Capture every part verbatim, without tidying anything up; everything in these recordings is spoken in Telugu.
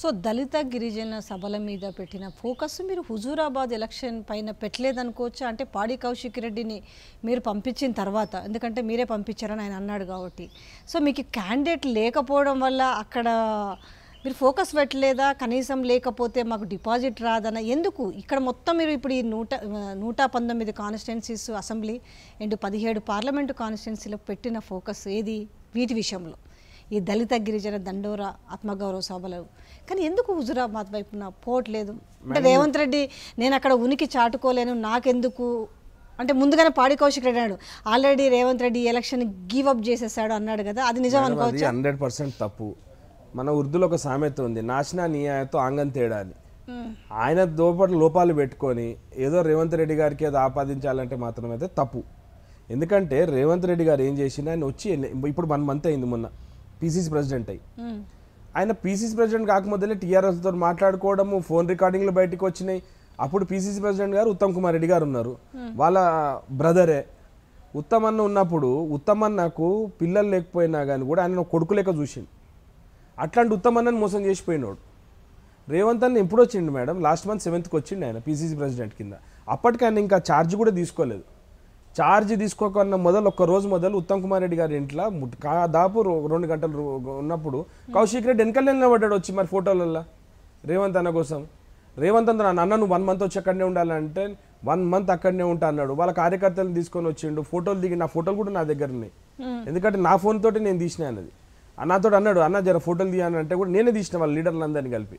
సో దళిత గిరిజన సభల మీద పెట్టిన ఫోకస్ మీరు హుజూరాబాద్ ఎలక్షన్ పైన పెట్టలేదనుకోవచ్చా? అంటే పాడి కౌశిక్ రెడ్డిని మీరు పంపించిన తర్వాత, ఎందుకంటే మీరే పంపించారని ఆయన అన్నాడు కాబట్టి, సో మీకు క్యాండిడేట్ లేకపోవడం వల్ల అక్కడ మీరు ఫోకస్ పెట్టలేదా? కనీసం లేకపోతే మాకు డిపాజిట్ రాదన్న ఎందుకు? ఇక్కడ మొత్తం మీరు ఇప్పుడు ఈ నూట నూట పంతొమ్మిది కాన్స్టిట్యున్సీస్ అసెంబ్లీ అండ్ పదిహేడు పార్లమెంటు కాన్స్టిట్యున్సీలో పెట్టిన ఫోకస్ ఏది వీటి విషయంలో? ఈ దళిత గిరిజన దండోరా ఆత్మగౌరవ సభలు, కానీ ఎందుకు హుజూరాబాద్ వైపున పోవట్లేదు? అంటే రేవంత్ రెడ్డి నేను అక్కడ ఉనికి చాటుకోలేను, నాకెందుకు అంటే ముందుగానే పాడి కౌశిక్ రెడ్డి అన్నాడు, already Revanth Reddy election give up చేసేసాడు అన్నాడు కదా, అది నిజం అనుకోవచ్చు? హండ్రెడ్ పర్సెంట్ తప్పు. మన ఉర్దూలో ఒక సామెత ఉంది, నాశనా నియాయతో ఆంగన్ తేడా అని. ఆయన దోపటి లోపాలు పెట్టుకొని ఏదో రేవంత్ రెడ్డి గారికి ఏదో ఆపాదించాలంటే మాత్రం అయితే తప్పు. ఎందుకంటే రేవంత్ రెడ్డి గారు ఏం చేసినా ఆయన వచ్చి ఇప్పుడు వన్ మంత్ అయింది మొన్న పీసీసీ ప్రెసిడెంట్ అయ్యి. ఆయన పీసీసీ ప్రెసిడెంట్ కాకముందే టీఆర్ఎస్తో మాట్లాడుకోవడము, ఫోన్ రికార్డింగ్లు బయటకు వచ్చినాయి. అప్పుడు పీసీసీ ప్రెసిడెంట్ గారు ఉత్తమ్ కుమార్ రెడ్డి గారు ఉన్నారు, వాళ్ళ బ్రదరే. ఉత్తమన్న ఉన్నప్పుడు ఉత్తమన్నకు పిల్లలు లేకపోయినా కానీ కూడా ఆయన కొడుకు లేక చూసిండు. అట్లాంటి ఉత్తమన్నని మోసం చేసిపోయినాడు. రేవంత్ అన్న ఎప్పుడు వచ్చిండు మేడం? లాస్ట్ మంత్ సెవెంత్కి వచ్చిండు ఆయన పీసీసీ ప్రెసిడెంట్ కింద. అప్పటికి ఆయన ఇంకా ఛార్జ్ కూడా తీసుకోలేదు. ఛార్జ్ తీసుకోకన్నా మొదలు ఒక్క రోజు మొదలు ఉత్తమ్ కుమార్ రెడ్డి గారి ఇంట్లో దాదాపు రెండు గంటలు ఉన్నప్పుడు కౌశిక్ రెడ్డి వెనకాల నిలబడ్డాడు వచ్చి మరి ఫోటోలలో రేవంత్ అన్న కోసం. రేవంత్ అన్న అన్న నువ్వు వన్ మంత్ వచ్చి అక్కడనే ఉండాలంటే వన్ మంత్ అక్కడనే ఉంటా అన్నాడు. వాళ్ళ కార్యకర్తలు తీసుకొని వచ్చిండు, ఫోటోలు దిగి, నా ఫోటోలు కూడా నా దగ్గర ఉన్నాయి, ఎందుకంటే నా ఫోన్ తోటి నేను తీసిన అన్నది. అన్నతో అన్నాడు, అన్న జర ఫోటోలు తీయని అంటే కూడా నేనే తీసిన వాళ్ళ లీడర్లందరినీ కలిపి.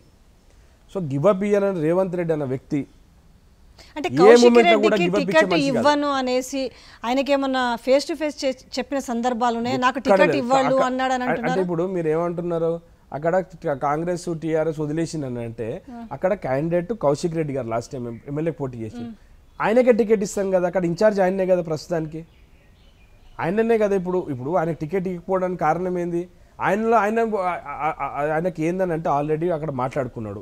సో గివప్ ఇయ్యాలని రేవంత్ రెడ్డి అన్న వ్యక్తి అంటే కౌశిక్ రెడ్డికి టికెట్ ఇవ్వను అనేసి ఆయనకేమన్నా ఫేస్ టు ఫేస్ చెప్పిన సందర్భాలు ఉన్నాయి, నాకు టికెట్ ఇవ్వడు అన్నాడు అని అంటున్నారు. ఇప్పుడు మీరు ఏమంటున్నారు, అక్కడ కాంగ్రెస్ టీఆర్ఎస్ వదిలేసిందని అంటే అక్కడ క్యాండిడేట్ కౌశిక్ రెడ్డి గారు లాస్ట్ టైం ఎమ్మెల్యే పోటీ చేసి ఆయనకే టికెట్ ఇస్తాం కదా, అక్కడ ఇన్ఛార్జ్ ఆయనే కదా ప్రస్తుతానికి, ఆయననే కదా. ఇప్పుడు ఇప్పుడు ఆయన టికెట్ ఇవ్వకపోవడానికి కారణం ఏంది? ఆయనలో ఆయన ఆయనకి ఏందని అంటే ఆల్రెడీ అక్కడ మాట్లాడుకున్నాడు.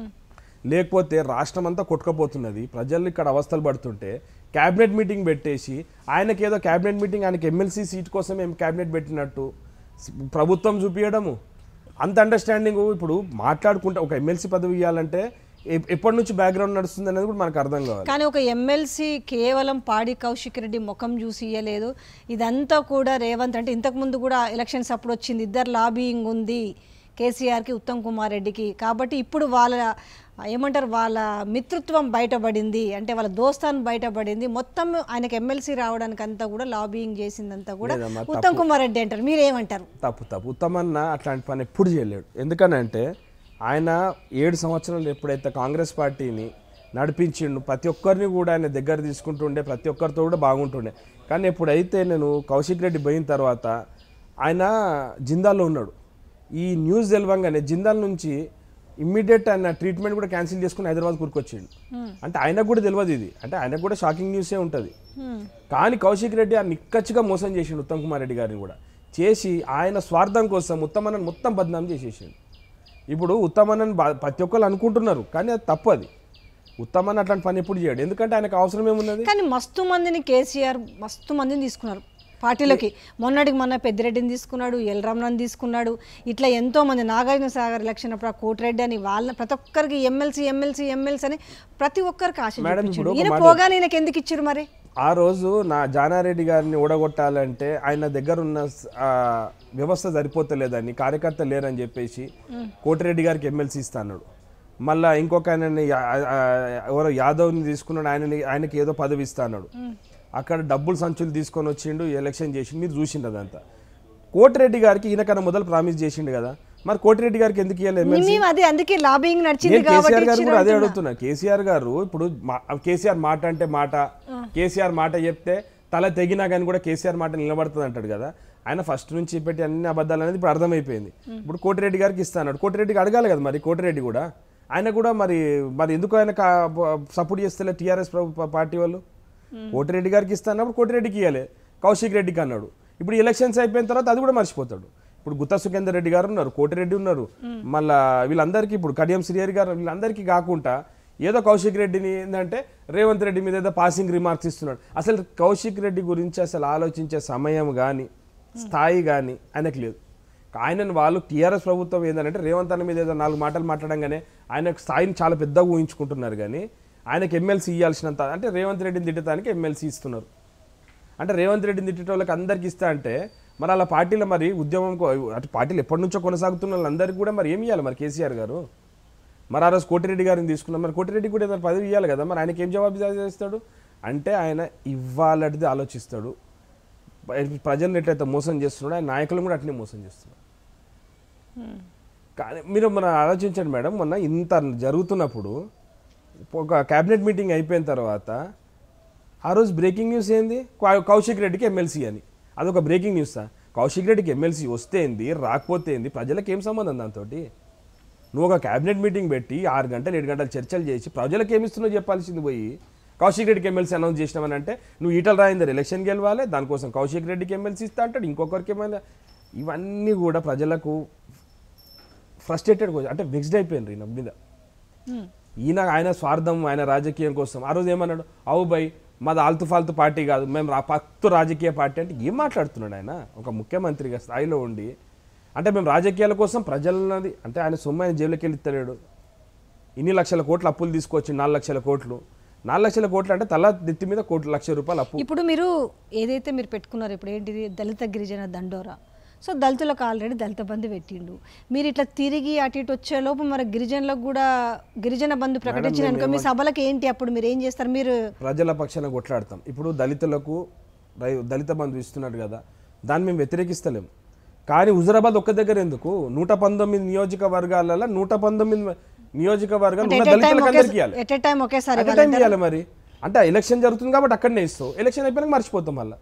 లేకపోతే రాష్ట్రం అంతా కొట్టుకపోతున్నది, ప్రజలు ఇక్కడ అవస్థలు పడుతుంటే క్యాబినెట్ మీటింగ్ పెట్టేసి ఆయనకి ఏదో క్యాబినెట్ మీటింగ్ ఆయనకి ఎమ్మెల్సీ సీట్ కోసం ఏం క్యాబినెట్ పెట్టినట్టు ప్రభుత్వం చూపించడము, అంత అండర్స్టాండింగ్. ఇప్పుడు మాట్లాడుకుంటే ఒక ఎమ్మెల్సీ పదవి ఇవ్వాలంటే ఎప్పటి నుంచి బ్యాక్గ్రౌండ్ నడుస్తుంది అనేది కూడా మనకు అర్థం కావాలి. కానీ ఒక ఎమ్మెల్సీ కేవలం పాడి కౌశిక్ రెడ్డి ముఖం చూసి ఇవ్వలేదు, ఇదంతా కూడా రేవంత్ అంటే ఇంతకుముందు కూడా ఎలక్షన్స్ అప్పుడు వచ్చింది, ఇద్దరు లాబియింగ్ ఉంది కేసీఆర్కి ఉత్తమ్ కుమార్ రెడ్డికి, కాబట్టి ఇప్పుడు వాళ్ళ ఏమంటారు వాళ్ళ మిత్రత్వం బయటపడింది, అంటే వాళ్ళ దోస్తాన్ బయటపడింది, మొత్తం ఆయనకు ఎమ్మెల్సీ రావడానికి అంతా కూడా లాబియింగ్ చేసిందంతా కూడా ఉత్తమ్ కుమార్ రెడ్డి అంటారు. మీరేమంటారు? తప్పు తప్పు ఉత్తమ్ అన్న అట్లాంటి పని ఎప్పుడు చేయలేడు. ఎందుకనంటే ఆయన ఏడు సంవత్సరాలు ఎప్పుడైతే కాంగ్రెస్ పార్టీని నడిపించిండు, ప్రతి ఒక్కరిని కూడా ఆయన దగ్గర తీసుకుంటుండే, ప్రతి ఒక్కరితో కూడా బాగుంటుండే. కానీ ఎప్పుడైతే నేను కౌశిక్ రెడ్డి పోయిన తర్వాత ఆయన జిందాల్లో ఉన్నాడు, ఈ న్యూస్ తెలవంగానే జిందాల్ నుంచి ఇమ్మీడియట్ ఆయన ట్రీట్మెంట్ కూడా క్యాన్సిల్ చేసుకుని హైదరాబాద్ కూరుకొచ్చిండు. అంటే ఆయనకు కూడా తెలియదు ఇది, అంటే ఆయనకు కూడా షాకింగ్ న్యూసే ఉంటుంది. కానీ కౌశిక్ రెడ్డి ఆ నిక్కచ్చిగా మోసం చేసిండు ఉత్తమ్ కుమార్ రెడ్డి గారిని కూడా చేసి ఆయన స్వార్థం కోసం ఉత్తమన్నను మొత్తం బద్నాం చేసేసిండు. ఇప్పుడు ఉత్తమన్నను ప్రతి ఒక్కరు అనుకుంటున్నారు, కానీ అది తప్పు. అది ఉత్తమన్న అట్లాంటి పని ఎప్పుడు చేయడు, ఎందుకంటే ఆయనకు అవసరం ఏమున్నది. కానీ మస్తు మందిని కేసీఆర్ మస్తు మందిని తీసుకున్నారు పార్టీలోకి, మొన్నటికి మొన్న పెద్దిరెడ్డిని తీసుకున్నాడు, ఎల్ రమణని తీసుకున్నాడు, ఇట్లా ఎంతో మంది నాగార్జున సాగర్ ఎలక్షన్ అప్పుడు కోటిరెడ్డి అని వాళ్ళ ప్రతి ఒక్కరికి ఎమ్మెల్సీ ఎమ్మెల్సీ ఎమ్మెల్సీ అని ప్రతి ఒక్కరికి ఆశ చూపించాడు. ఈయన పోగానే ఈయనకి ఎందుకు ఇచ్చారు మరి? ఆ రోజు నా జానారెడ్డి గారిని ఓడగొట్టాలంటే ఆయన దగ్గర ఉన్న వ్యవస్థ సరిపోతలేదని, కార్యకర్త లేరని చెప్పేసి కోటిరెడ్డి గారికి ఎమ్మెల్సీ ఇస్తాడు. మళ్ళీ ఇంకొక ఆయనని ఎవరో యాదవ్ని తీసుకున్నాడు, ఆయనని ఆయనకి ఏదో పదవి ఇస్తాడు. అక్కడ డబ్బులు సంచులు తీసుకొని వచ్చిండు, ఎలక్షన్ చేసిండు, మీరు చూసిండు అదంతా. కోటిరెడ్డి గారికి ఈయనకన్నా మొదలు ప్రామిస్ చేసిండు కదా, మరి కోటిరెడ్డి గారికి ఎందుకు కేసీఆర్ గారు కూడా అదే అడుగుతున్నా. కేసీఆర్ గారు ఇప్పుడు కేసీఆర్ మాట అంటే మాట, కేసీఆర్ మాట చెప్తే తల తెగినా కానీ కూడా కేసీఆర్ మాట నిలబడుతుంది అంటాడు కదా. ఆయన ఫస్ట్ నుంచి పెట్టి అన్ని అబద్ధాలు అనేది ఇప్పుడు అర్థమైపోయింది. ఇప్పుడు కోటిరెడ్డి గారికి ఇస్తాడు, కోటిరెడ్డికి అడగాలి కదా మరి. కోటిరెడ్డి కూడా ఆయన కూడా మరి మరి ఎందుకు ఆయన సపోర్ట్ చేస్తలే టీఆర్ఎస్ పార్టీ వాళ్ళు? కోటిరెడ్డి గారికి ఇస్తానప్పుడు కోటిరెడ్డికి ఇవ్వాలి, కౌశిక్ రెడ్డికి అన్నాడు. ఇప్పుడు ఎలక్షన్స్ అయిపోయిన తర్వాత అది కూడా మర్చిపోతాడు. ఇప్పుడు గుత్తా సుఖేందర్ రెడ్డి గారు ఉన్నారు, కోటిరెడ్డి ఉన్నారు, మళ్ళీ వీళ్ళందరికీ ఇప్పుడు కడియం శ్రీహరి గారు వీళ్ళందరికీ కాకుండా ఏదో కౌశిక్ రెడ్డిని ఏంటంటే రేవంత్ రెడ్డి మీద ఏదో పాసింగ్ రిమార్క్స్ ఇస్తున్నాడు. అసలు కౌశిక్ రెడ్డి గురించి అసలు ఆలోచించే సమయం కానీ స్థాయి కానీ ఆయనకు లేదు. ఆయనను వాళ్ళు టీఆర్ఎస్ ప్రభుత్వం ఏంటంటే రేవంత్ అన్న మీద ఏదో నాలుగు మాటలు మాట్లాడంగానే ఆయన స్థాయిని చాలా పెద్దగా ఊహించుకుంటున్నారు కానీ ఆయనకి ఎమ్మెల్సీ ఇవ్వాల్సినంత అంటే రేవంత్ రెడ్డిని తిట్టడానికి ఎమ్మెల్సీ ఇస్తున్నారు. అంటే రేవంత్ రెడ్డిని తిట్టే వాళ్ళకి అందరికి ఇస్తా అంటే మరి అలా పార్టీలో మరి ఉద్యమం అటు పార్టీలు ఎప్పటి నుంచో కొనసాగుతున్న వాళ్ళందరికీ కూడా మరి ఏమి ఇవ్వాలి మరి కేసీఆర్ గారు? మరి ఆ రోజు కోటిరెడ్డి గారిని తీసుకున్నాం, మరి కోటిరెడ్డి కూడా ఏదైనా పదవి ఇవ్వాలి కదా, మరి ఆయనకి ఏం జవాబు చేస్తాడు అంటే ఆయన ఇవ్వాలటిది ఆలోచిస్తాడు. ప్రజలను ఎట్లయితే మోసం చేస్తున్నాడు ఆయన నాయకులను కూడా అట్నే మోసం చేస్తున్నాడు. కానీ మీరు మన ఆలోచించండి మేడం, మొన్న ఇంత జరుగుతున్నప్పుడు ఒక క్యాబినెట్ మీటింగ్ అయిపోయిన తర్వాత ఆ రోజు బ్రేకింగ్ న్యూస్ ఏంది, కౌశిక్ రెడ్డికి ఎమ్మెల్సీ అని. అదొక బ్రేకింగ్ న్యూసా? కౌశిక్ రెడ్డికి ఎమ్మెల్సీ వస్తే ఏంది, రాకపోతే ఏంది, ప్రజలకు ఏం సంబంధం దాంతో? నువ్వు ఒక క్యాబినెట్ మీటింగ్ పెట్టి ఆరు గంటలు ఏడు గంటలు చర్చలు చేసి ప్రజలకు ఏమిస్తున్నావు చెప్పాల్సింది పోయి కౌశిక్ రెడ్డికి ఎమ్మెల్సీ అనౌన్స్ చేసినామని అంటే నువ్వు ఈటల రాజేందర్ ఎలక్షన్ గెలవాలి, దానికోసం కౌశిక్ రెడ్డికి ఎమ్మెల్సీ ఇస్తా అంటాడు, ఇంకొకరికి ఏమైనా. ఇవన్నీ కూడా ప్రజలకు ఫ్రస్ట్రేటెడ్ అంటే వెక్స్డ్ అయిపోయింది ఈయన మీద. ఈయన ఆయన స్వార్థం, ఆయన రాజకీయం కోసం. ఆ రోజు ఏమన్నాడు, అవు బై మాది ఆల్తు ఫాల్తు పార్టీ కాదు, మేము పక్తు రాజకీయ పార్టీ అంటే ఏం మాట్లాడుతున్నాడు ఆయన? ఒక ముఖ్యమంత్రిగా స్థాయిలో ఉండి అంటే మేము రాజకీయాల కోసం ప్రజలన్నది అంటే ఆయన సొమ్ము ఆయన జేబులోకి వెళ్ళి ఇస్తలేడు. ఇన్ని లక్షల కోట్లు అప్పులు తీసుకొచ్చి నాలుగు లక్షల కోట్లు నాలుగు లక్షల కోట్లు అంటే తల నెత్తి మీద కోటి లక్ష రూపాయలు అప్పు. ఇప్పుడు మీరు ఏదైతే మీరు పెట్టుకున్నారు ఇప్పుడు ఏంటిది దళిత గిరిజన దండోరా, సో దళితులకు ఆల్రెడీ దళిత బంధు పెట్టిండు. మీరు ఇట్లా తిరిగి అటు ఇటు వచ్చేలోపు మరి గిరిజనులకు కూడా గిరిజన బంధు ప్రకటించిన అనుకో మీ సభలకు ఏంటి అప్పుడు మీరు ఏం చేస్తారు? మీరు ప్రజల పక్షాన కొట్లాడతాం. ఇప్పుడు దళితులకు దళిత బంధు ఇస్తున్నాడు కదా, దాన్ని మేము వ్యతిరేకిస్తలేము. కానీ హుజురాబాద్ ఒక్క దగ్గర ఎందుకు? నూట పంతొమ్మిది నియోజకవర్గాలలో నూట పంతొమ్మిది నియోజకవర్గాలు దళితులకు అందరికీ ఇవ్వాలి. మరి అంటే ఎలక్షన్ జరుగుతుంది కాబట్టి అక్కడనే ఇస్తావు, ఎలక్షన్ అయిపోయినాక మర్చిపోతాం మళ్ళీ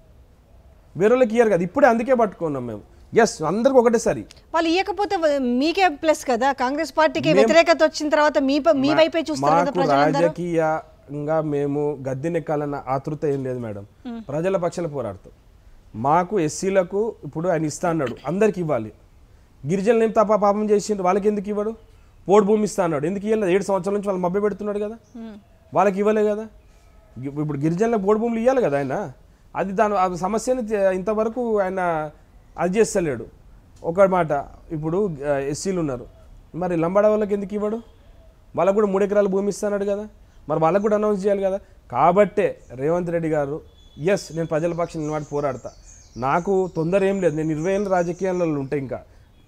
వేరేళ్ళకి ఇయ్యారు కదా. ఇప్పుడే అందుకే పట్టుకున్నాం మేము. ఎస్ అందరికి ఒకటేసారి వాళ్ళు ఇవ్వకపోతే మీకే ప్లస్ కదా, కాంగ్రెస్ పార్టీకి వ్యతిరేకత వచ్చిన తర్వాత మీ మీ వైపే చూస్తారు కదా. రాజకీయంగా మేము గద్దెనెక్కాలన్న ఆతృత ఏం లేదు మేడం, ప్రజల పక్షాల పోరాడతాం. మాకు ఎస్సీలకు ఇప్పుడు ఆయన ఇస్తా అన్నాడు, అందరికి ఇవ్వాలి. గిరిజనులు ఏం తప్ప పాపం చేసిండ్రు, వాళ్ళకి ఎందుకు ఇవ్వడు? పోడు భూమి ఇస్తా అన్నాడు, ఎందుకు ఇవ్వలేదు? ఏడు సంవత్సరాల నుంచి వాళ్ళు మభ్య పెడుతున్నాడు కదా, వాళ్ళకి ఇవ్వలే కదా. ఇప్పుడు గిరిజనులకు పోడు భూములు ఇవ్వాలి కదా ఆయన. అది దాని ఆ సమస్యని ఇంతవరకు ఆయన అది చేస్తలేడు. ఒక మాట ఇప్పుడు ఎస్సీలు ఉన్నారు, మరి లంబాడ వాళ్ళకి ఎందుకు ఇవ్వడు? వాళ్ళకు కూడా మూడు ఎకరాల భూమి ఇస్తున్నాడు కదా, మరి వాళ్ళకు కూడా అనౌన్స్ చేయాలి కదా. కాబట్టే రేవంత్ రెడ్డి గారు ఎస్ నేను ప్రజల పక్షం నిలబడి పోరాడతా, నాకు తొందర ఏం లేదు, నేను ఇరవై ఏళ్ళ రాజకీయాలలో ఉంటాయి. ఇంకా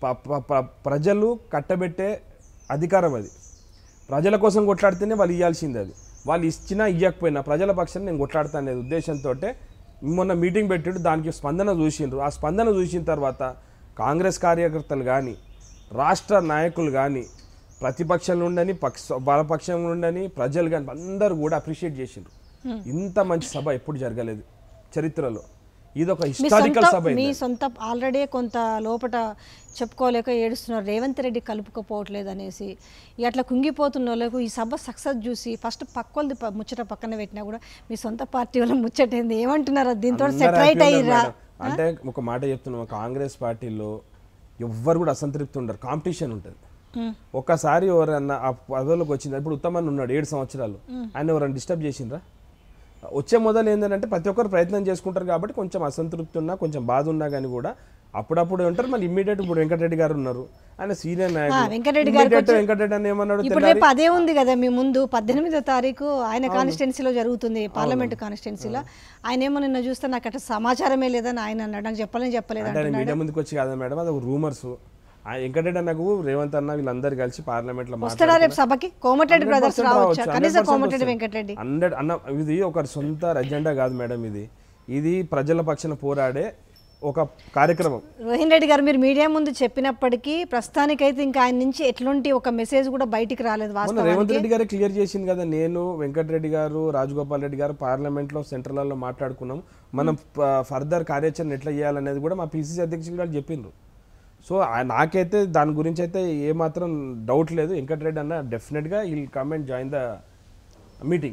ప్రజలు కట్టబెట్టే అధికారం అది, ప్రజల కోసం కొట్లాడితేనే వాళ్ళు ఇవ్వాల్సింది. అది వాళ్ళు ఇచ్చినా ఇవ్వకపోయినా ప్రజల పక్షాన్ని నేను కొట్లాడతా అనే ఉద్దేశంతో మొన్న మీటింగ్ పెట్టాడు. దానికి స్పందన చూసిండ్రు. ఆ స్పందన చూసిన తర్వాత కాంగ్రెస్ కార్యకర్తలు కానీ రాష్ట్ర నాయకులు కానీ ప్రతిపక్షంలో ఉండని పక్ష బలపక్షంలో ఉండని ప్రజలు కానీ అందరూ కూడా అప్రిషియేట్ చేసిండ్రు. ఇంత మంచి సభ ఎప్పుడు జరగలేదు చరిత్రలో. ఇది ఒక హిస్టారికల్ సభ. మీ సొంత ఆల్రెడీ కొంత లోపట చెప్పుకోలేక ఏడుస్తున్నారు రేవంత్ రెడ్డి కలుపుకపోవట్లేదు అనేసి. అట్లా కుంగిపోతున్న వాళ్ళకు ఈ సభ సక్సెస్ చూసి ఫస్ట్ పక్కోళ్ళది ముచ్చట పక్కన పెట్టినా కూడా మీ సొంత పార్టీ వాళ్ళ ముచ్చటైంది ఏమంటున్నారు? దీంతో సెటరైట్ అయ్యిరా అంటే ఒక మాట చెప్తున్నాం, కాంగ్రెస్ పార్టీలో ఎవ్వరు కూడా అసంతృప్తి ఉండరు, కాంపిటీషన్ ఉంటుంది. ఒక్కసారి ఎవరన్నా ఆ పదవులకు వచ్చింది, ఇప్పుడు ఉత్తమన్ ఉన్నాడు ఏడు సంవత్సరాలు, ఆయన ఎవరైనా డిస్టర్బ్ చేసిండ్రా? వచ్చే మొదలు ఏంటంటే ప్రతి ఒక్కరు ప్రయత్నం చేసుకుంటారు కాబట్టి కొంచెం అసంతృప్తి ఉన్నా కొంచెం బాధ ఉన్నా కానీ కూడా అప్పుడప్పుడు ఉంటారు. మళ్ళీ ఇమ్మీడియట్ ఇప్పుడు వెంకటరెడ్డి గారు ఉన్నారు, ఆయన సీనియర్ నాయకుడు. వెంకటరెడ్డి వెంకటరెడ్డి అని ఏమన్నాడు, రేపు అదే ఉంది కదా మీ ముందు పద్దెనిమిదో తారీఖు ఆయన కాన్స్టిట్యున్సీలో జరుగుతుంది, పార్లమెంట్ కాన్స్టిట్యున్సీలో. ఆయన ఏమో నిన్న చూస్తే నాకు అట్లా సమాచారమే లేదని ఆయన అన్నాడు, నాకు చెప్పాలని చెప్పలేదు. మీడియా ముందుకు వచ్చి కాదా మేడం, అది రూమర్స్. వెంకటరెడ్డి అన్నకు రేవంత్ అన్న వీళ్ళందరూ కలిసి పార్లమెంట్ లో సభకి కోమటిరెడ్డి బ్రదర్స్ రావచ్చు, కనీసం కోమటిరెడ్డి వెంకటరెడ్డి హండ్రెడ్ అన్న. ఇది ఒక సొంత ఎజెండా కాదు మేడం, ఇది ఇది ప్రజల పక్షాన పోరాడే ఒక కార్యక్రమం. రోహిన్ రెడ్డి గారు మీరు మీడియా ముందు చెప్పినప్పటికీ ప్రస్తుతానికైతే ఇంకా ఆయన నుంచి ఎట్లాంటి ఒక మెసేజ్ కూడా బయటికి రాలేదు. రేవంత్ రెడ్డి గారే క్లియర్ చేసింది కదా, నేను వెంకటరెడ్డి గారు రాజగోపాల్ రెడ్డి గారు పార్లమెంట్ లో సెంట్రల్లో మాట్లాడుకున్నాం, మనం ఫర్దర్ కార్యాచరణ ఎట్లా చేయాలనేది కూడా మా పిసిసి అధ్యక్షులు గారు చెప్పిండ్రు. సో నాకైతే దాని గురించి అయితే ఏమాత్రం డౌట్ లేదు. వెంకటరెడ్డి అన్న డెఫినెట్గా ఈ come and join the meeting.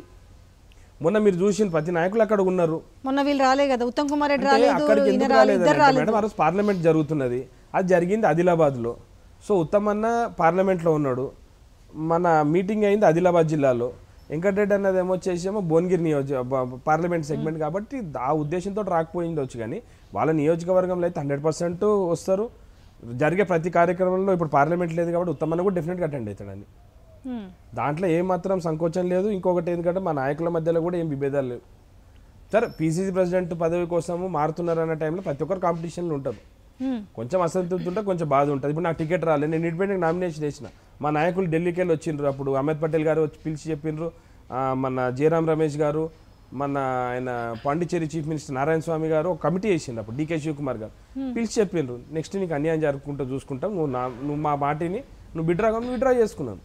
మొన్న మీరు చూసిన ప్రతి నాయకులు అక్కడ ఉన్నారు. మొన్న వీళ్ళు రాలే కదా, ఉత్తమ్ కుమార్ రెడ్డి రాలేదు. అక్కడికి ఎందుకు రాలేదు మేడం, ఆ రోజు పార్లమెంట్ జరుగుతున్నది, అది జరిగింది ఆదిలాబాద్లో. సో ఉత్తమ్ అన్న పార్లమెంట్లో ఉన్నాడు, మన మీటింగ్ అయింది ఆదిలాబాద్ జిల్లాలో. వెంకటరెడ్డి అన్నది ఏమొచ్చేసేమో భువనగిరి నియోజక పార్లమెంట్ సెగ్మెంట్ కాబట్టి ఆ ఉద్దేశంతో రాకపోయింది వచ్చు. కానీ వాళ్ళ నియోజకవర్గంలో అయితే హండ్రెడ్ పర్సెంట్ వస్తారు. జరిగే ప్రతి కార్యక్రమంలో ఇప్పుడు పార్లమెంట్ లేదు కాబట్టి ఉత్తమన్న కూడా డెఫినెట్గా అటెండ్ అవుతాడని, దాంట్లో ఏమాత్రం సంకోచం లేదు. ఇంకొకటి ఎందుకంటే మా నాయకుల మధ్యలో కూడా ఏం విభేదాలు లేవు. సరే పీసీసీ ప్రెసిడెంట్ పదవి కోసము మారుతున్నారు అన్న టైంలో ప్రతి ఒక్కరు కాంపిటీషన్లు ఉంటారు, కొంచెం అసంతృప్తి ఉంటే కొంచెం బాధ ఉంటుంది. ఇప్పుడు నాకు టికెట్ రాలేదు, నేను ఇండిపెండెంట్ నామినేషన్ చేసిన, మా నాయకులు ఢిల్లీకి వెళ్ళి వచ్చిండ్రు, అప్పుడు అహ్మద్ పటేల్ గారు వచ్చి పిలిచి చెప్పిండ్రు, మన జయరాం రమేష్ గారు, మన ఆయన పాండిచ్చేరి చీఫ్ మినిస్టర్ నారాయణ స్వామి గారు ఒక కమిటీ వేసిండ్రు, అప్పుడు డీకే శివకుమార్ గారు పిలిచి చెప్పిండ్రు, నెక్స్ట్ నీకు అన్యాయం జరుపుకుంటూ చూసుకుంటాం, నువ్వు నా నువ్వు మా పార్టీని నువ్వు విడ్రా నువ్వు విడ్రా చేసుకున్నాను.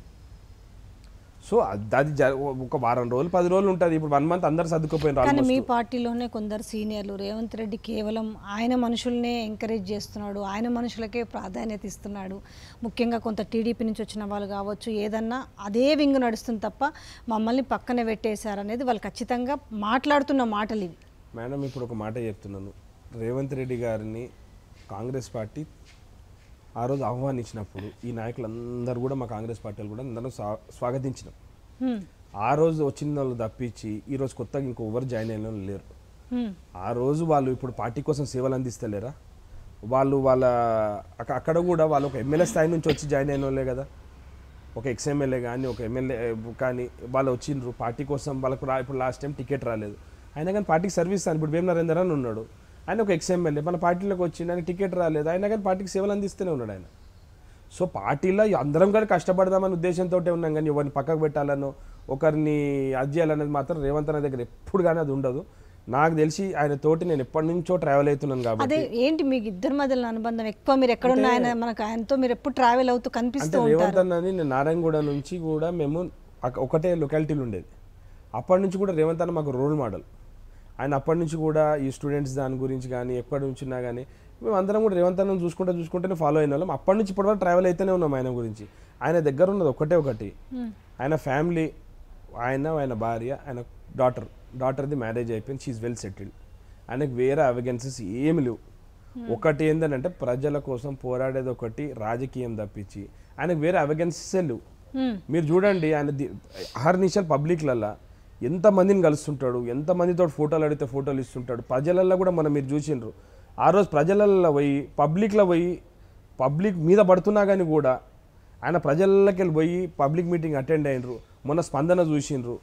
సో అది ఒక వారం రోజులు పది రోజులు ఉంటుంది, ఇప్పుడు వన్ మంత్ అందరు సర్దుకుపోయినారు. కానీ మీ పార్టీలోనే కొందరు సీనియర్లు రేవంత్ రెడ్డి కేవలం ఆయన మనుషుల్నే ఎంకరేజ్ చేస్తున్నాడు, ఆయన మనుషులకే ప్రాధాన్యత ఇస్తున్నాడు, ముఖ్యంగా కొంత టీడీపీ నుంచి వచ్చిన వాళ్ళు కావచ్చు, ఏదన్నా అదే వింగ్ నడుస్తుంది తప్ప మమ్మల్ని పక్కన పెట్టేశారు అనేది వాళ్ళు ఖచ్చితంగా మాట్లాడుతున్న మాటలు ఇవి. మేడం ఇప్పుడు ఒక మాట చెప్తున్నాను, రేవంత్ రెడ్డి గారిని కాంగ్రెస్ పార్టీ ఆ రోజు ఆహ్వానించినప్పుడు ఈ నాయకులందరూ కూడా మా కాంగ్రెస్ పార్టీలు కూడా అందరూ స్వాగతించినాం. ఆ రోజు వచ్చిన వాళ్ళు తప్పించి ఈ రోజు కొత్తగా ఇంకో ఎవరు జాయిన్ అయిన వాళ్ళు లేరు. ఆ రోజు వాళ్ళు ఇప్పుడు పార్టీ కోసం సేవలు అందిస్తలేరా? వాళ్ళు వాళ్ళ అక్కడ కూడా వాళ్ళు ఒక ఎమ్మెల్యే స్థాయి నుంచి వచ్చి జాయిన్ అయిన వాళ్ళే కదా, ఒక ఎక్స్ఎమ్మెల్యే కానీ ఒక ఎమ్మెల్యే కానీ వాళ్ళు వచ్చిండ్రు పార్టీ కోసం. వాళ్ళకు రా ఇప్పుడు లాస్ట్ టైం టికెట్ రాలేదు, అయినా కానీ పార్టీకి సర్వీస్ అని ఇప్పుడు వేమ నరేందర్ అని ఉన్నాడు, ఆయన ఒక ఎక్స్ఎమ్మెల్యే మన పార్టీలోకి వచ్చిండు, ఆయన టికెట్ రాలేదు, అయినా కానీ పార్టీకి సేవలు అందిస్తూనే ఉన్నాడు ఆయన. సో పార్టీలో అందరం కానీ కష్టపడదామని ఉద్దేశంతో ఉన్నాం, కానీ ఎవరిని పక్కకు పెట్టాలనో ఒకరిని అది చేయాలనేది మాత్రం రేవంత్ అన్న దగ్గర ఎప్పుడు కానీ అది ఉండదు. నాకు తెలిసి ఆయన తోటి నేను ఎప్పటి నుంచో ట్రావెల్ అవుతున్నాను కాబట్టి. అదే ఏంటి మీకు ఇద్దరి మధ్యలో అనుబంధం ఎక్కువ, మీరు ఎక్కడున్నా ఆయన మనకు ఆయనతో మీరు ఎప్పుడు ట్రావెల్ అవుతూ కనిపిస్తూ ఉంటారు. రేవంత్ అన్నని నేను నారాయణగూడ నుంచి కూడా మేము ఒకటే లొకాలిటీలు ఉండేది, అప్పటి నుంచి కూడా రేవంత్ అన్న మాకు రోల్ మోడల్. ఆయన అప్పటి నుంచి కూడా ఈ స్టూడెంట్స్ దాని గురించి కానీ ఎప్పటి నుంచి ఉన్నా కానీ మేము అందరం కూడా రేవంత్ అన్నను చూసుకుంటే చూసుకుంటేనే ఫాలో అయిన వాళ్ళం. అప్పటి నుంచి ఇప్పటి వరకు ట్రావెల్ అయితేనే ఉన్నాం ఆయన గురించి. ఆయన దగ్గర ఉన్నది ఒకటే ఒకటి, ఆయన ఫ్యామిలీ, ఆయన ఆయన భార్య, ఆయన డాటర్ డాటర్ది మ్యారేజ్ అయిపోయింది, షీఈ్ వెల్ సెటిల్డ్. ఆయనకు వేరే అవెగెన్సెస్ ఏమి లేవు. ఒకటి ఏంటంటే ప్రజల కోసం పోరాడేది ఒకటి, రాజకీయం తప్పించి ఆయనకు వేరే అవెగెన్సెస్ లేవు. మీరు చూడండి ఆయన అహర్నిశల్ పబ్లిక్లల్లా ఎంతమందిని కలుస్తుంటాడు, ఎంతమందితో ఫోటోలు అడిగితే ఫోటోలు ఇస్తుంటాడు. ప్రజలల్లో కూడా మనం మీరు చూసిండ్రు, ఆ రోజు ప్రజలల్లో పోయి పబ్లిక్లో పోయి పబ్లిక్ మీద పడుతున్నా కానీ కూడా ఆయన ప్రజలకి వెళ్ళి పోయి పబ్లిక్ మీటింగ్ అటెండ్ అయినరు, మొన్న స్పందన చూసిండ్రు.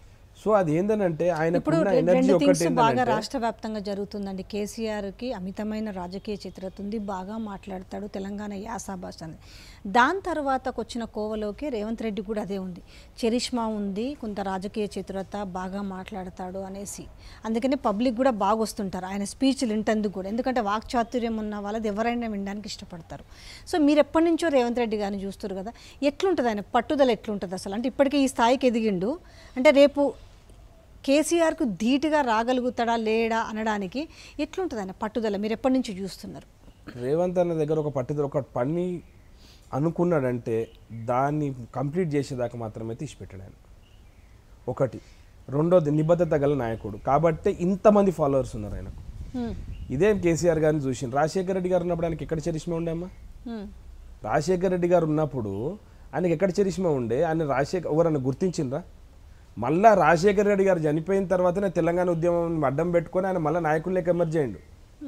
సో అది ఏంటంటే ఆయన ఎనర్జీ ఒకటి బాగా రాష్ట్ర వ్యాప్తంగా జరుగుతుందండి. కేసీఆర్కి అమితమైన రాజకీయ చిత్రత ఉంది, బాగా మాట్లాడతాడు, తెలంగాణ యాస భాష అనేది. దాని తర్వాతకు వచ్చిన కోవలోకి రేవంత్ రెడ్డి కూడా అదే ఉంది, చరిష్మా ఉంది, కొంత రాజకీయ చిత్రత, బాగా మాట్లాడతాడు అనేసి. అందుకని పబ్లిక్ కూడా బాగా వస్తుంటారు ఆయన స్పీచ్లు వింటందుకు కూడా, ఎందుకంటే వాక్చాతుర్యం ఉన్న వాళ్ళది ఎవరైనా వినడానికి ఇష్టపడతారు. సో మీరు ఎప్పటి నుంచో రేవంత్ రెడ్డి గారిని చూస్తారు కదా, ఎట్లుంటుంది ఆయన పట్టుదల, ఎట్లుంటుంది అసలు? అంటే ఇప్పటికీ ఈ స్థాయికి ఎదిగిండు అంటే రేపు కేసీఆర్కు ధీటుగా రాగలుగుతాడా లేడా అనడానికి ఎట్లుంటుంది ఆయన పట్టుదల? మీరు ఎప్పటి నుంచి చూస్తున్నారు? రేవంత్ అన్న దగ్గర ఒక పట్టుదల, ఒక పని అనుకున్నాడంటే దాన్ని కంప్లీట్ చేసేదాకా మాత్రమే తీసిపెట్టాడు ఆయన. ఒకటి. రెండోది నిబద్ధత గల నాయకుడు కాబట్టి ఇంతమంది ఫాలోవర్స్ ఉన్నారు ఆయనకు. ఇదే కేసీఆర్ గారిని చూసి రాజశేఖర రెడ్డి గారు ఉన్నప్పుడు ఆయనకి ఎక్కడ చరిష్మా ఉండే అమ్మా? రాజశేఖర రెడ్డి గారు ఉన్నప్పుడు ఆయనకి ఎక్కడ చరిష్మా ఉండే? ఆయన రాజశేఖర్ ఎవరన్నా గుర్తించిండ్రా? మళ్ళా రాజశేఖర రెడ్డి గారు చనిపోయిన తర్వాతనే తెలంగాణ ఉద్యమం అడ్డం పెట్టుకొని ఆయన మళ్ళీ నాయకుల్లోకి ఎమర్జ్ అయ్యిండు.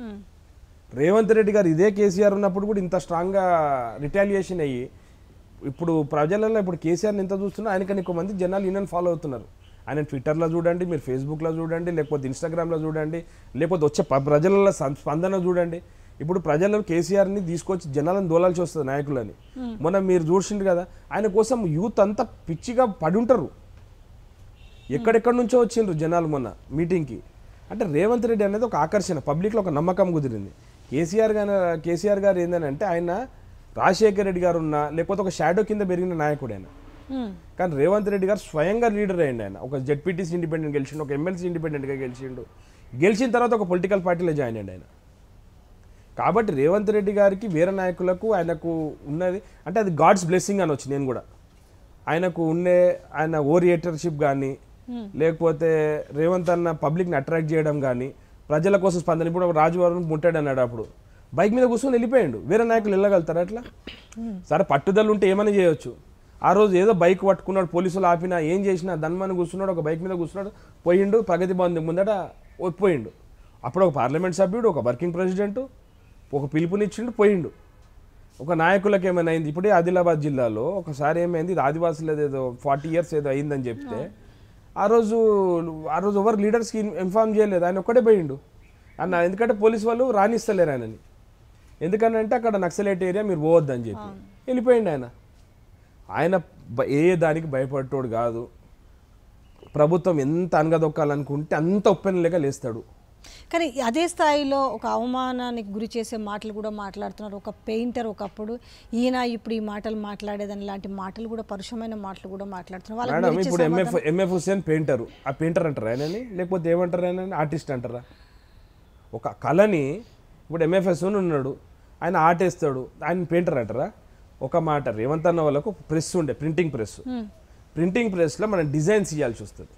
రేవంత్ రెడ్డి గారు ఇదే కేసీఆర్ ఉన్నప్పుడు కూడా ఇంత స్ట్రాంగ్గా రిటాలియేషన్ అయ్యి ఇప్పుడు ప్రజలలో ఇప్పుడు కేసీఆర్ని ఎంత చూస్తున్నా ఆయనకని ఎక్కువ మంది జనాలు ఈయనని ఫాలో అవుతున్నారు. ఆయన ట్విట్టర్లో చూడండి, మీరు ఫేస్బుక్లో చూడండి, లేకపోతే ఇన్స్టాగ్రామ్లో చూడండి, లేకపోతే వచ్చే ప్రజలలో స్పందన చూడండి. ఇప్పుడు ప్రజలు కేసీఆర్ని తీసుకొచ్చి జనాలను దోలాల్సి వస్తుంది నాయకులని. మొన్న మీరు చూసిండు కదా, ఆయన కోసం యూత్ అంతా పిచ్చిగా పడి ఉంటారు, ఎక్కడెక్కడి నుంచో వచ్చిండ్రు జనాలు మొన్న మీటింగ్కి. అంటే రేవంత్ రెడ్డి అనేది ఒక ఆకర్షణ, పబ్లిక్లో ఒక నమ్మకం కుదిరింది. కేసీఆర్ గారు కేసీఆర్ గారు ఏంటంటే ఆయన రాజశేఖర రెడ్డి గారు ఉన్న లేకపోతే ఒక షాడో కింద పెరిగిన నాయకుడు ఆయన. కానీ రేవంత్ రెడ్డి గారు స్వయంగా లీడర్ అయ్యిండు. ఆయన ఒక జెడ్పీటీసీ ఇండిపెండెంట్ గెలిచిండు, ఒక ఎమ్మెల్సీ ఇండిపెండెంట్గా గెలిచిండు, గెలిచిన తర్వాత ఒక పొలిటికల్ పార్టీలో జాయిన్ అయ్యాడు ఆయన. కాబట్టి రేవంత్ రెడ్డి గారికి వేరే నాయకులకు ఆయనకు ఉన్నది అంటే అది గాడ్స్ బ్లెస్సింగ్ అని వచ్చి నేను కూడా ఆయనకు ఉండే ఆయన ఓరియేటర్షిప్ కానీ లేకపోతే రేవంత్ అన్న పబ్లిక్ని అట్రాక్ట్ చేయడం కానీ ప్రజల కోసం స్పందన. ఇప్పుడు రాజువారం ముట్టాడు అన్నాడు, అప్పుడు బైక్ మీద కూర్చొని వెళ్ళిపోయాడు. వేరే నాయకులు వెళ్ళగలుగుతారు అట్లా? సరే పట్టుదల ఉంటే ఏమైనా చేయొచ్చు. ఆ రోజు ఏదో బైక్ పట్టుకున్నాడు, పోలీసులు ఆపినా ఏం చేసినా ధన్మని కూర్చున్నాడు, ఒక బైక్ మీద కూర్చున్నాడు, పోయిండు, ప్రగతి భవన్ ముందట పోయిండు. అప్పుడు ఒక పార్లమెంట్ సభ్యుడు, ఒక వర్కింగ్ ప్రెసిడెంట్ ఒక పిలుపునిచ్చిండు, పోయిండు. ఒక నాయకులకు ఏమైనా అయింది. ఇప్పుడే ఆదిలాబాద్ జిల్లాలో ఒకసారి ఏమైంది, ఇది ఆదివాసులది ఏదో ఫార్టీ ఇయర్స్ ఏదో అయిందని చెప్తే ఆ రోజు ఆ రోజు ఎవరు లీడర్స్కి ఇన్ఫార్మ్ చేయలేదు, ఆయన ఒక్కడే పోయిండు అన్న. ఎందుకంటే పోలీస్ వాళ్ళు రాణిస్తలేరు ఆయనని. ఎందుకనంటే అక్కడ నక్సలైట్ ఏరియా, మీరు పోవద్దని చెప్పి వెళ్ళిపోయిండు ఆయన. ఆయన ఏ దానికి భయపడేటోడు కాదు. ప్రభుత్వం ఎంత అనగదొక్కాలనుకుంటే అంత ఒప్పెనలేక లేస్తాడు. కానీ అదే స్థాయిలో ఒక అవమానానికి గురి చేసే మాటలు కూడా మాట్లాడుతున్నారు. ఒక పెయింటర్ ఒకప్పుడు, ఈయన ఇప్పుడు ఈ మాటలు మాట్లాడేదని లాంటి మాటలు కూడా, పరుషమైన మాటలు కూడా మాట్లాడుతున్నారు. మేడం ఇప్పుడు ఎంఎఫ్ ఎంఎఫ్ హుస్సేన్ పెయింటరు, ఆ పెయింటర్ అంటారా ఆయనని, లేకపోతే ఏమంటారు ఆయనని, ఆర్టిస్ట్ అంటారా? ఒక కళని ఇప్పుడు ఎంఎఫ్ఎస్ ఉన్నాడు, ఆయన ఆర్ట్ వేస్తాడు, ఆయన పెయింటర్ అంటారా? ఒక మాట, రేవంత్ అన్న వాళ్ళకు ప్రెస్ ఉండే, ప్రింటింగ్ ప్రెస్. ప్రింటింగ్ ప్రెస్లో మనం డిజైన్స్ ఇవ్వాల్సి వస్తుంది.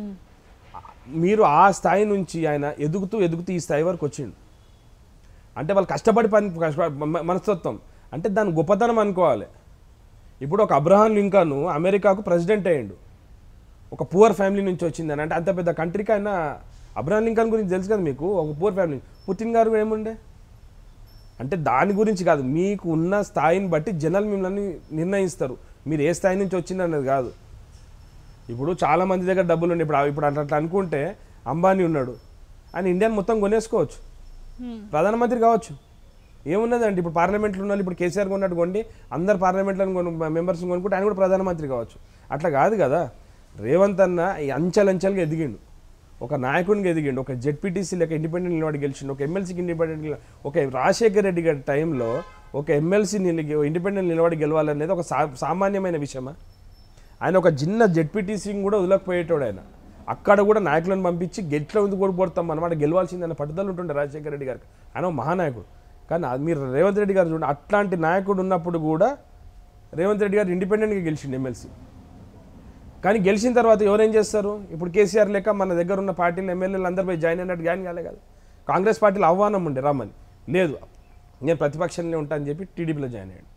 మీరు ఆ స్థాయి నుంచి ఆయన ఎదుగుతూ ఎదుగుతూ ఈ స్థాయి వరకు వచ్చిండు అంటే వాళ్ళు కష్టపడి పని మనస్తత్వం అంటే దాని గొప్పతనం అనుకోవాలి. ఇప్పుడు ఒక అబ్రహాం లింకన్ అమెరికాకు ప్రెసిడెంట్ అయ్యిండు, ఒక పూర్ ఫ్యామిలీ నుంచి వచ్చింది అని అంటే అంత పెద్ద కంట్రీకి ఆయన. అబ్రహాం లింకన్ గురించి తెలుసు కదా మీకు, ఒక పూర్ ఫ్యామిలీ. పుతిన్ గారు ఏముండే అంటే దాని గురించి కాదు, మీకు ఉన్న స్థాయిని బట్టి జనాలు మిమ్మల్ని నిర్ణయిస్తారు, మీరు ఏ స్థాయి నుంచి వచ్చింది అన్నది కాదు. ఇప్పుడు చాలామంది దగ్గర డబ్బులు ఉండే, ఇప్పుడు ఇప్పుడు అట్లా అనుకుంటే అంబానీ ఉన్నాడు, ఆయన ఇండియాని మొత్తం కొనేసుకోవచ్చు, ప్రధానమంత్రి కావచ్చు, ఏమున్నదండి. ఇప్పుడు పార్లమెంట్లో ఉన్న ఇప్పుడు కేసీఆర్ కొన్నట్టు కొండి అందరు పార్లమెంట్లో మెంబర్స్ని కొనుక్కుంటే ఆయన కూడా ప్రధానమంత్రి కావచ్చు. అట్లా కాదు కదా. రేవంత్ అన్న అంచెలంచెలుగా ఎదిగిండు, ఒక నాయకుడికి ఎదిగిండు, ఒక జెడ్పీటీసీ లేక ఇండిపెండెంట్ నిలబడి గెలిచిండు, ఒక ఎమ్మెల్సీకి ఇండిపెండెంట్, ఒక రాజశేఖర్ రెడ్డి గారి టైంలో ఒక ఎమ్మెల్సీ ఇండిపెండెంట్ నిలబడి గెలవాలనేది ఒక సామాన్యమైన విషయమా? ఆయన ఒక చిన్న జెడ్పీటీసీని కూడా వదలకపోయేటోడు ఆయన. అక్కడ కూడా నాయకులను పంపించి గెట్ల ఎందుకు ఓడిపోతాం అనమాట, గెలవాల్సిందన్న పట్టుదల ఉంటుండే రాజశేఖర రెడ్డి గారికి. ఆయన ఒక మహానాయకుడు. కానీ మీరు రేవంత్ రెడ్డి గారు చూడండి, అట్లాంటి నాయకుడు ఉన్నప్పుడు కూడా రేవంత్ రెడ్డి గారు ఇండిపెండెంట్గా గెలిచిండు ఎమ్మెల్సీ. కానీ గెలిచిన తర్వాత ఎవరేం చేస్తారు? ఇప్పుడు కేసీఆర్ లేక మన దగ్గర ఉన్న పార్టీలు ఎమ్మెల్యేలు అందరూ పోయి జాయిన్ అయినట్టు జాయిన్ కాలే కదా. కాంగ్రెస్ పార్టీలో ఆహ్వానం ఉండే రమ్మని, లేదు నేను ప్రతిపక్షంలో ఉంటానని చెప్పి టీడీపీలో జాయిన్ అయ్యాడు.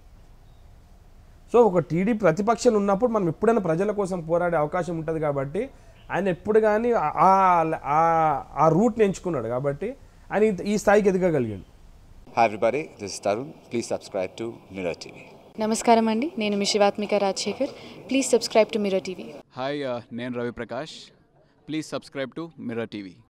సో ఒక టీడీ ప్రతిపక్షం ఉన్నప్పుడు మనం ఎప్పుడైనా ప్రజల కోసం పోరాడే అవకాశం ఉంటుంది కాబట్టి ఆయన ఎప్పుడు కానీ ఆ రూట్ని ఎంచుకున్నాడు కాబట్టి ఆయన ఈ స్థాయికి ఎదగగలిగాడు. Hi everybody, this is Tarun. Please subscribe to Mirror T V. నమస్కారం అండి, నేను మీ Shivathmika Rajasekhar. Please subscribe to Mirror TV. Hi, నేను Ravi Prakash. Please subscribe to Mirror TV.